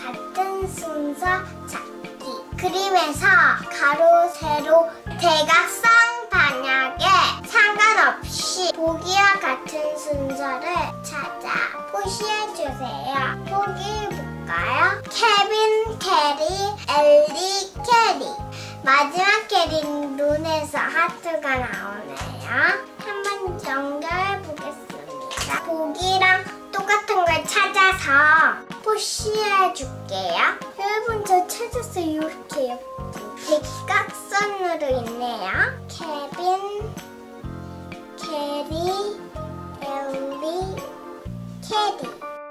같은 순서 찾기. 그림에서 가로, 세로, 대각선 방향에 상관없이 보기와 같은 순서를 찾아 표시해주세요. 보기 볼까요? 케빈, 캐리, 엘리, 캐리. 마지막 캐리 눈에서 하트가 나오네요. 한번 연결해 보겠습니다. 보기랑 똑같은 걸 찾아서 표시해 줄게요. 여러분, 저 찾았어요. 이렇게 대각선으로 있네요. 케빈, 캐리, 엘리, 캐리.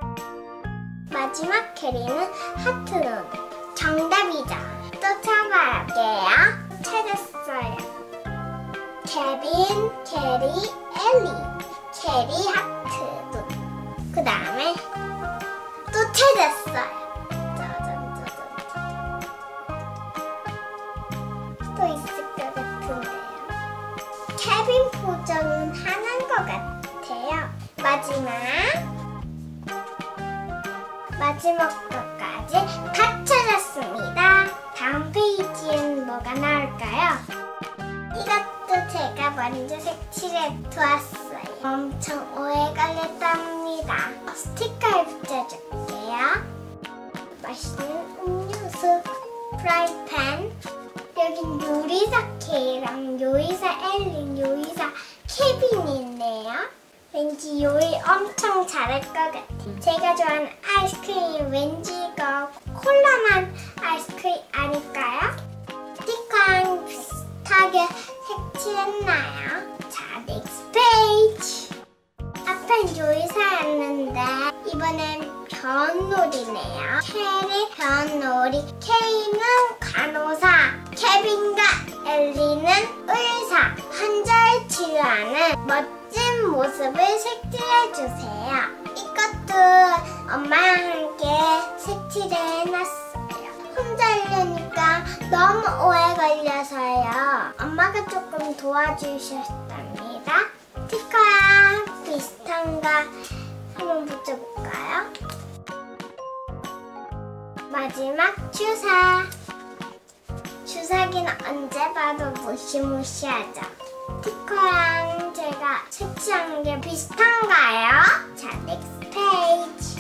마지막 캐리는 하트 눈. 정답이죠. 또 찾아볼게요. 찾았어요. 케빈, 캐리, 엘리. 캐리 하트 눈. 그 다음에 또 찾았어요. 짜잔. 또 있을 것 같은데요. 케빈 표정은 화난 것 같아요. 마지막 것까지 다 찾았습니다. 다음 페이지엔 뭐가 나올까요? 이것도 제가 먼저 색칠해 두었어요. 엄청 오래 걸렸답니다. 스티커를 붙여줄게요. 맛있는 음료수, 프라이팬, 여긴 요리사 K랑 요리사 엘리, 요리사 케빈이 있네요. 왠지 요리 엄청 잘할 것 같아요. 제가 좋아하는 아이스크림 왠지 이거 콜라맛 아이스크림 아닐까요? 스티커랑 비슷하게 색칠했나요? 자, 넥스트 페이지. 앞엔 요리사였는데 이번엔 변놀이네요. 캐리 변놀이, K는 간호사, 케빈과 엘리는 의사. 환자를 치료하는 멋진 모습을 색칠해주세요. 이것도 엄마랑 함께 색칠해놨어요. 혼자 하려니까 너무 오래 걸려서요. 엄마가 조금 도와주셨답니다. 스티커랑 비슷한 거 한번 붙여볼까요? 마지막 주사. 주사기는 언제 봐도 무시무시하죠. 스티커랑 제가 색칠한 게 비슷한가요? 자, 넥스트 페이지.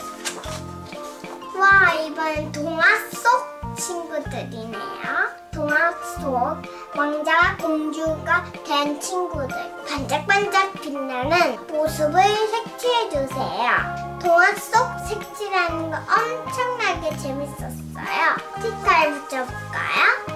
와, 이번엔 동화 속 친구들이네요. 동화 속 왕자와 공주가 된 친구들. 반짝반짝 빛나는 모습을 색칠해주세요. 동화 속 색칠하는 거 엄청나게 재밌었어요. 스티커를 붙여볼까요?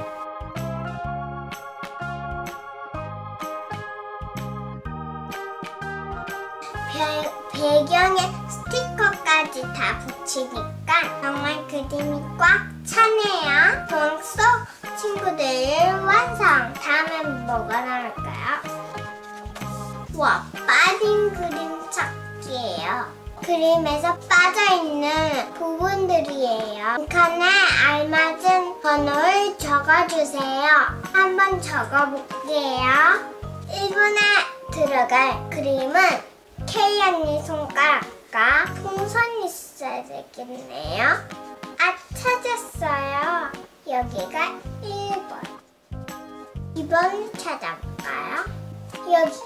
배경에 스티커까지 다 붙이니까 정말 그림이 꽉 차네요. 동화 속 친구들 완성! 다음엔 뭐가 나올까요? 와, 빠진 그림 찾기예요. 그림에서 빠져있는 부분들이에요. 칸에 알맞은 번호를 적어주세요. 한번 적어볼게요. 1번에 들어갈 그림은 K 언니 손가락과 풍선이 있어야 되겠네요. 아, 찾았어요. 여기가 1번. 2번 찾아볼까요? 여기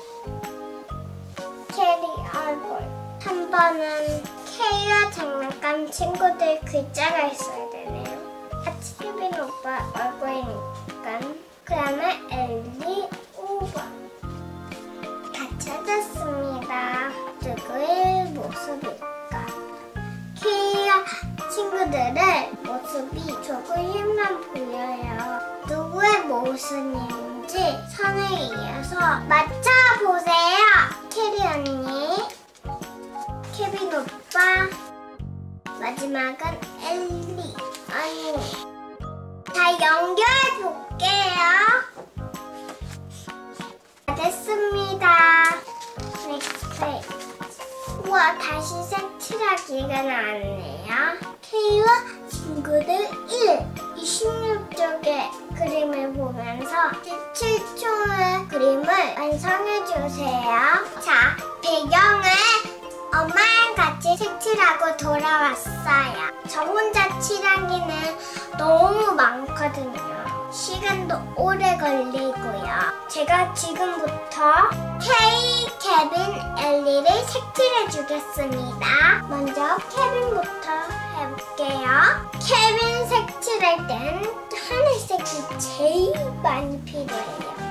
캐리 얼굴. 3번은 K와 장난감 친구들 글자가 있어야 되네요. 케빈 오빠 얼굴이니까. 그 다음에 엘리 5번. 다 찾았습니다. 누구의 모습일까? K와 친구들의 모습이 조금만 보여요. 누구의 모습인지 선을 이어서 맞춰보세요. 캐리 언니, 케빈 오빠, 마지막은 엘리 언니. 자, 연결해 볼게요. 됐습니다. 넥스트 페이지. 우와, 다시 색칠하기가 나왔네요. K와 친구들 1. 26쪽의 그림을 보면서 17초의 그림을 완성해주세요. 자, 배경을 엄마랑 같이 색칠하고 돌아왔어요. 저 혼자 칠하기는 너무 많거든요. 시간도 오래 걸리고요. 제가 지금부터 케이, 케빈, 엘리를 색칠해 주겠습니다. 먼저 케빈부터 해볼게요. 케빈 색칠할 땐 하늘색이 제일 많이 필요해요.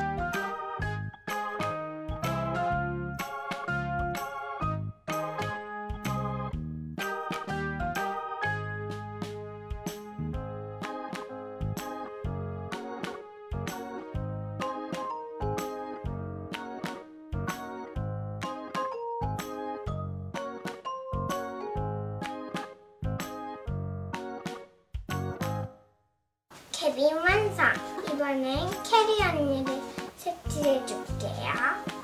케빈 완성! 이번엔 캐리 언니를 색칠해 줄게요.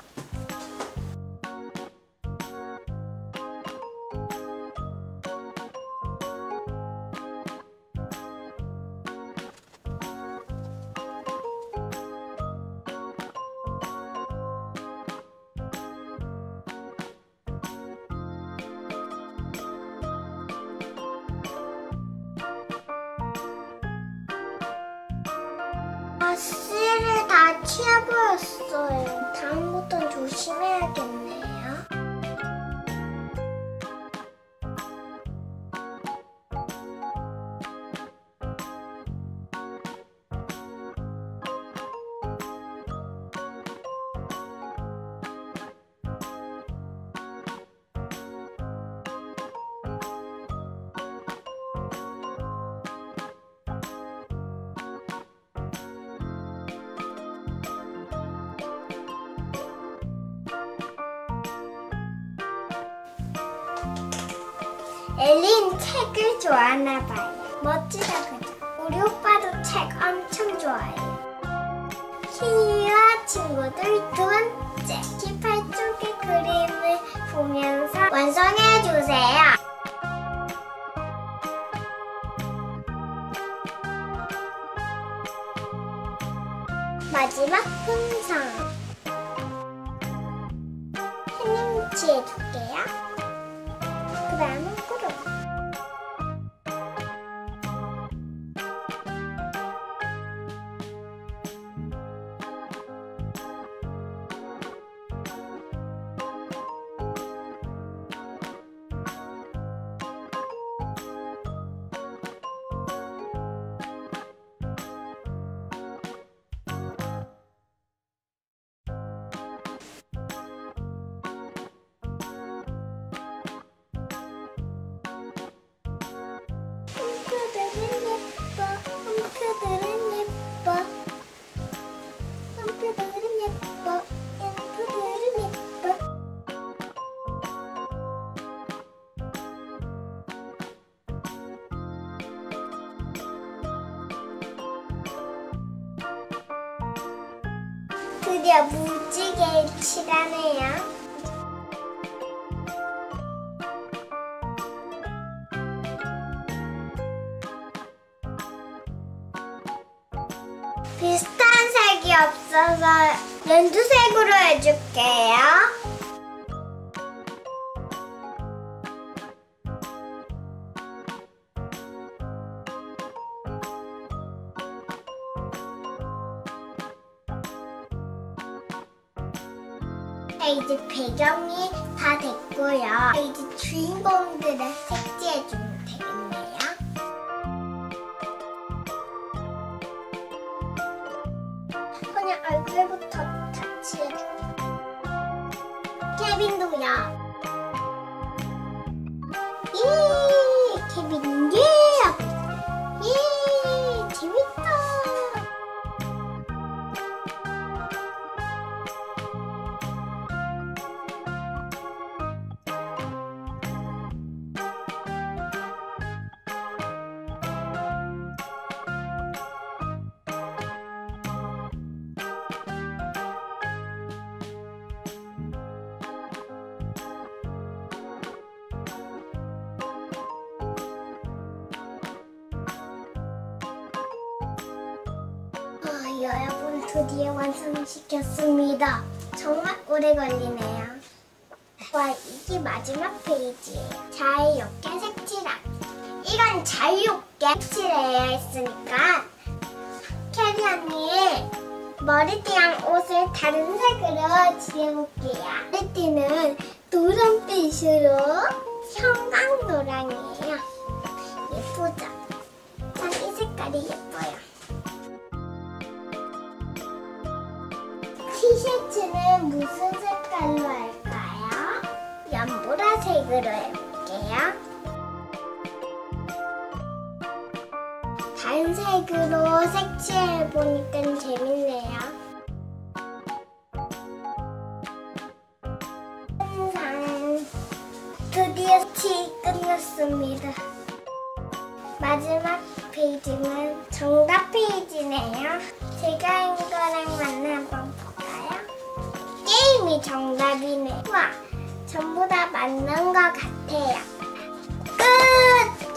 실을 다 치워버렸어요. 다음부턴 조심해야겠네요. 엘리는 책을 좋아하나 봐요. 멋지다 그죠? 우리 오빠도 책 엄청 좋아해요. 키위와 친구들 두 번째 깃발 쪽의 그림을 보면서 완성해 주세요. 마지막 풍선 햇님치 해줄게요. 그 다음은 구름. 드디어 무지개 칠하네요. 비슷한 색이 없어서 연두색으로 해줄게요. 이제 배경이 다 됐고요. 이제 주인공들을 색칠해주면 되겠네요. 그냥 얼굴부터 터치해줄게요. 케빈도요. 예! 케빈 예! 예! 재밌다. 여러분 드디어 완성시켰습니다. 정말 오래 걸리네요. 와, 이게 마지막 페이지예요. 자유롭게 색칠하기. 이건 자유롭게 색칠해야 했으니까 캐리 언니의 머리띠랑 옷을 다른 색으로 칠해볼게요. 머리띠는 노란빛으로 형광노랑이에요. 예쁘죠? 전 이 색깔이 예뻐요. 티셔츠는 무슨 색깔로 할까요? 연보라색으로 해볼게요. 다른 색으로 색칠해보니까 재밌네요. 항상 드디어 티 끝났습니다. 마지막 페이지는 정답 페이지네요. 제가 한 거랑 맞나 한번 볼까요? 게임이 정답이네. 와, 전부 다 맞는 것 같아요. 끝!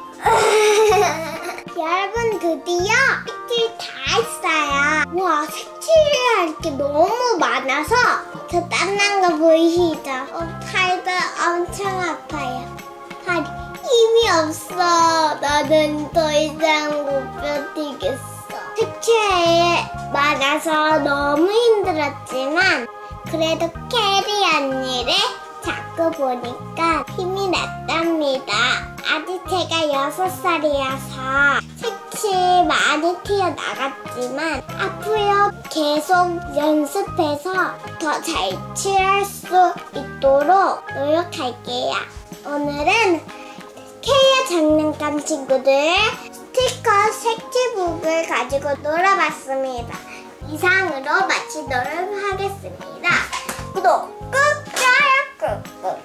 여러분, 드디어 색칠 다 했어요. 와, 색칠할 게 너무 많아서 저 땀난 거 보이시죠? 팔도 엄청 아파요. 팔이 힘이 없어. 나는 더 이상 못 버티겠어. 색칠이 많아서 너무 힘들었지만 그래도 캐리 언니를 자꾸 보니까 힘이 났답니다. 아직 제가 6살이어서 색칠 많이 튀어나갔지만 앞으로 계속 연습해서 더 잘 칠할 수 있도록 노력할게요. 오늘은 케이아 장난감 친구들 스티커 색칠북을 가지고 놀아봤습니다. 이상으로 마치도록 하겠습니다. 구독 꾹, 좋아요 꾹.